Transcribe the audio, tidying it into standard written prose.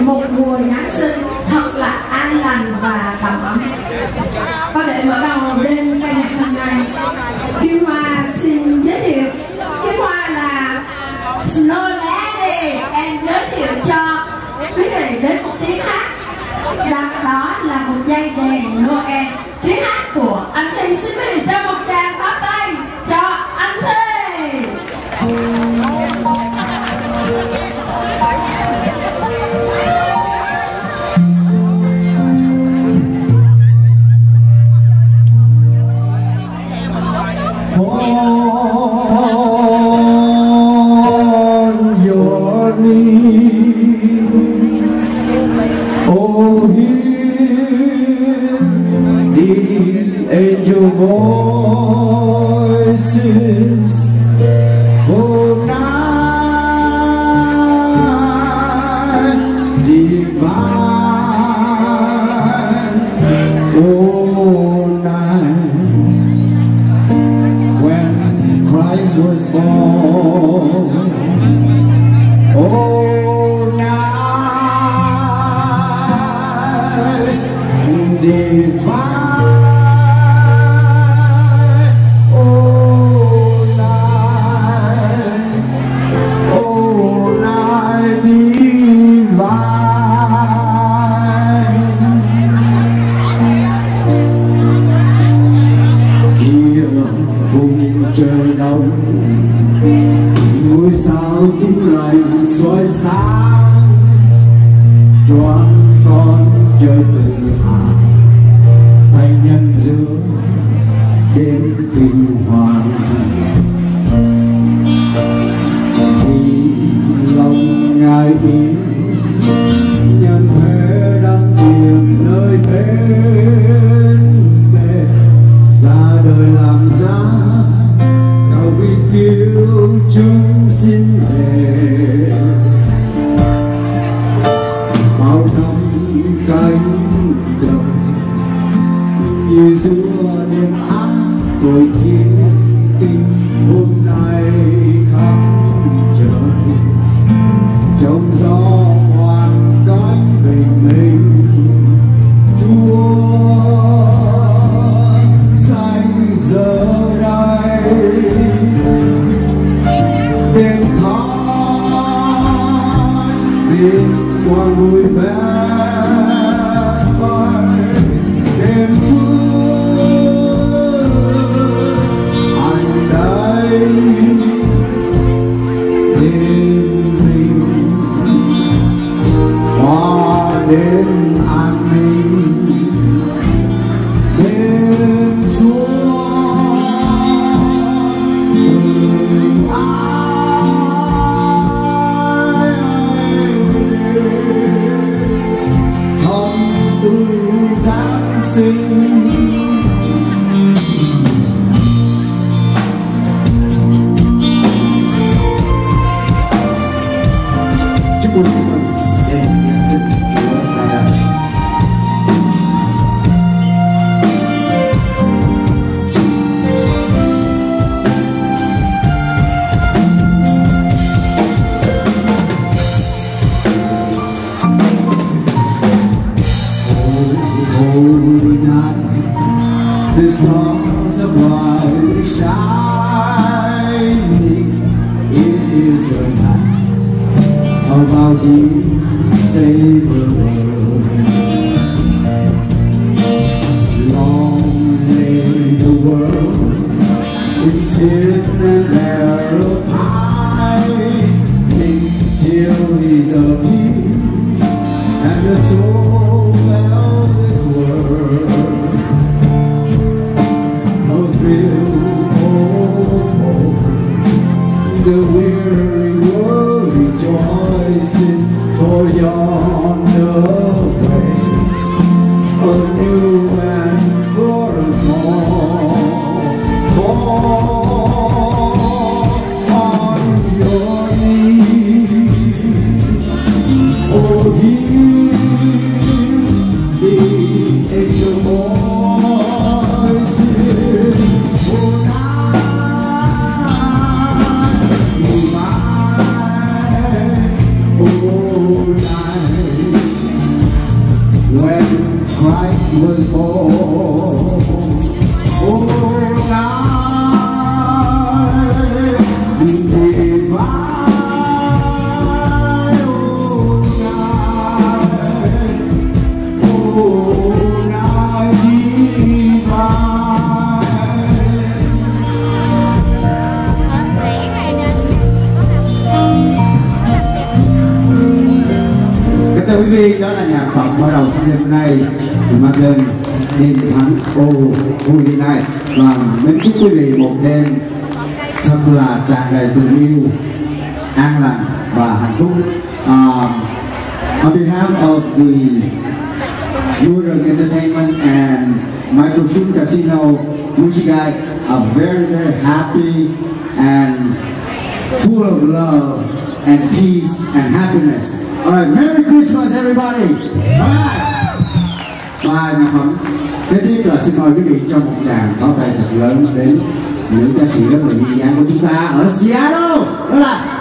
một mùa Giáng sinh thật là an lành và đầm ấm. Và để mở đầu đêm ca nhạc hôm nay, Kim Hoa xin giới thiệu. Kim Hoa là Snow Lady, em giới thiệu cho quý vị đến một tiếng hát. Đó là một dây đèn Noel. Tiếng hát của anh Thi. Xin quý vị cho một tràng pháo tay cho anh Thi. Angel voices, oh night divine, oh night when Christ was born, oh night divine. Trời đông ngôi sao tím lành soi sáng choáng con trời tự hào thành nhân giữa đêm kinh hoàng vì lòng ngài yêu nhân thế đang chìm nơi bên bề ra đời làm giá kêu chúng xin về bao năm cánh đời như giữa đêm ác tôi kia tình hôm nay khắp trời trong gió hoàng cánh bình minh Chúa xanh giờ đây đêm tháng vinh quang vui vẻ đêm phước anh đây đêm bình hoa đêm an ninh đêm Chúa the stars are brightly shining. It is the night of our dear Savior. Long lay the world in sin and error of hiding till He's appeared and the soul felt this world. The weary world rejoices for yonder praise a new and glorious morn. Fall on your knees vị, đó là nhạc phẩm mở đầu sáng đêm nay mang tên Đêm Thắng Ô Vui này, và mến chúc quý vị một đêm thật là tràn đầy tình yêu, an lành và hạnh phúc. On behalf of the Nurung Entertainment and Michael Shun Casino, wish you guys a very, very happy and full of love and peace and happiness. Alright, Merry Christmas everybody! Alright! Và nhạc phẩm kế tiếp là xin mời quý vị cho một tràng pháo tay thật lớn đến nữ ca sĩ rất là duyên dáng của chúng ta ở Seattle, đó là